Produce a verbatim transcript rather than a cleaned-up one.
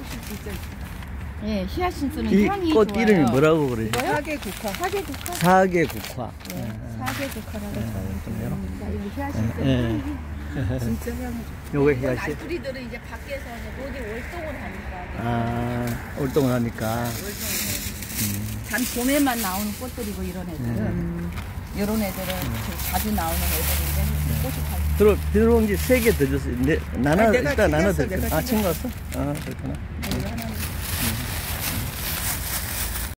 진짜 이쁘다. 예, 히아신스는 이 향이 꽃 좋아요. 이름이 뭐라고 그러죠? 사계 국화. 사계 국화? 사계 국화. 예, 예. 사계 국화라고 예, 써요. 그래요? 이거 히아신스 예. 향이. 진짜 향이 좋다. 요거 이건 해야지. 알프리들은 이제 밖에서 모두 월동을 하니까. 아, 활동을 하니까. 단 봄에만 나오는 꽃들이고 이런 애들은 음. 이런 애들은 그 자주 나오는 애들인데 꽃이 다 들어, 들어온 지 세 개 더 줬어요. 네, 나눠, 아니, 내가 일단 나눠 챙겼어, 드릴게요. 내가 아, 챙겼어? 아, 그렇구나.